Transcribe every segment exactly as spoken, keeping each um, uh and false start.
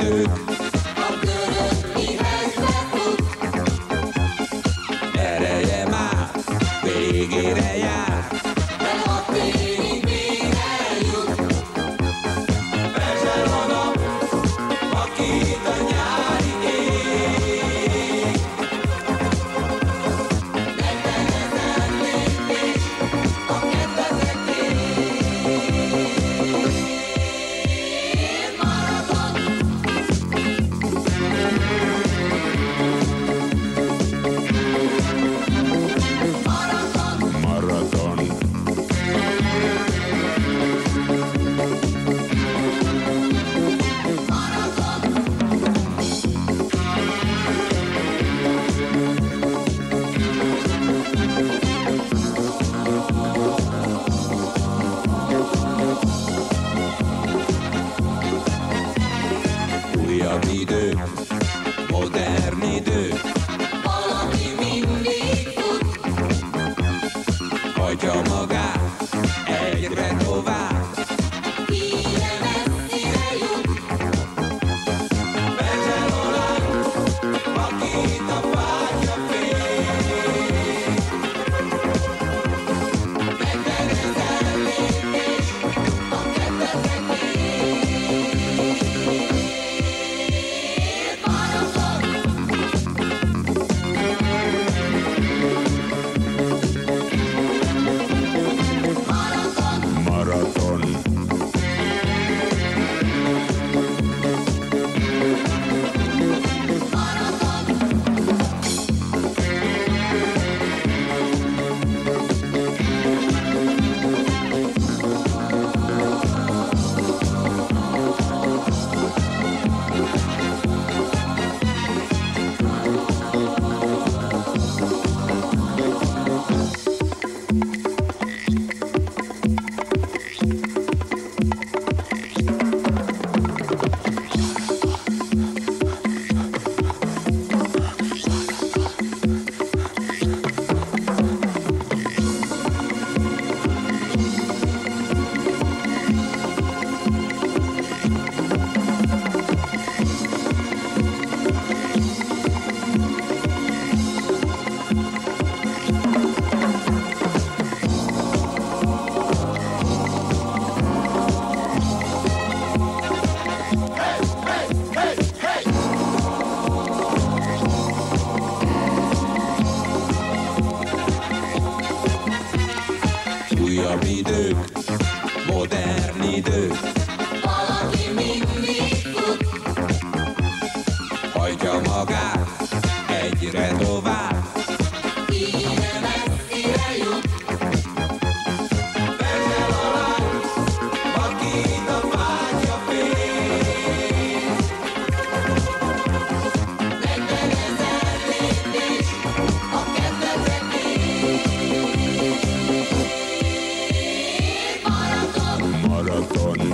idők, a körök mihelyre fut, ereje már végére jár. de a télig még eljut. Versel a nap, vakít a nyári ég. Megtehetem lépés a kedvezekér. Maraton, maraton, Maraton, maraton. újabb idők, modern idők, Valaki mindig fut, hagyja magát egyre tovább. híre messzire jut. Versel a nap, vakít a fákja fény. Megtehetem lépés a kedvezekér. Maraton, maraton, Maraton, maraton. újabb idők, modern idők, Valaki mindig fut, hagyja magát egyre tovább. híre messzire jut. Versel a nap, vakít a fákja fény. Megtehetem lépés a kedvezekér. Maraton, Maraton,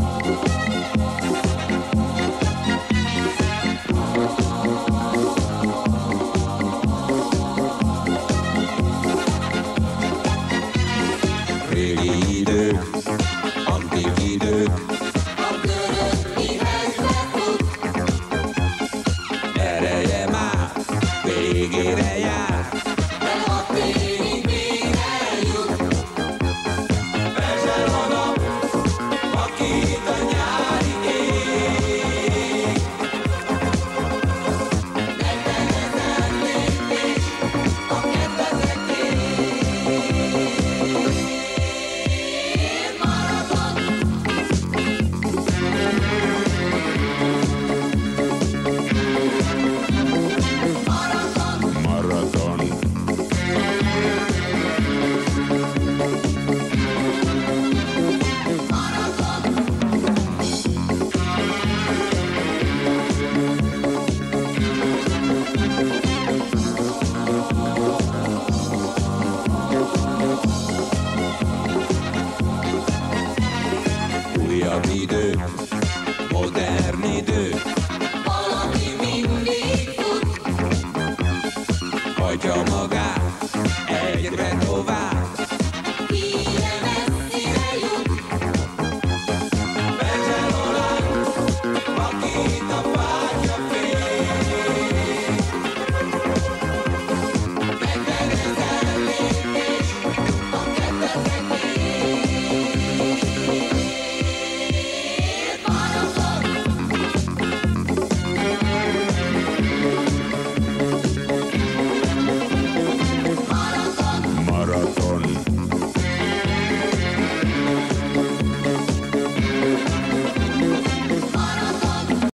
Régi idők, antik idők, A görög mihelyre fut, ereje már végére jár. de a félig még eljut. Persze a nap, vakít a nyári ég. Megteheted lépés a kedvezetét. Maraton, maraton, Maraton. maraton. Újabb idők, modern